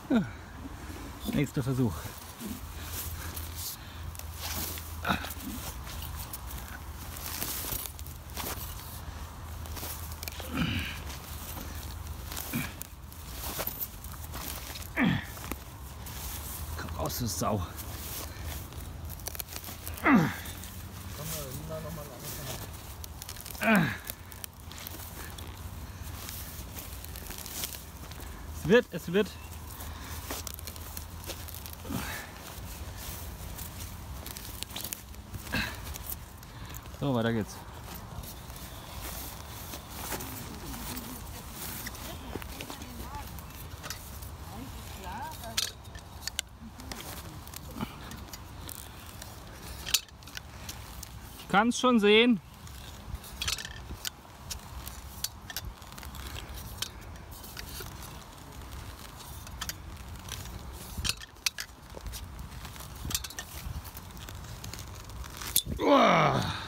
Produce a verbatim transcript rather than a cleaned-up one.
Ja. Nächster Versuch. Komm raus, du Sau. Es wird, es wird. So, weiter geht's. Ich kann es schon sehen. Uah.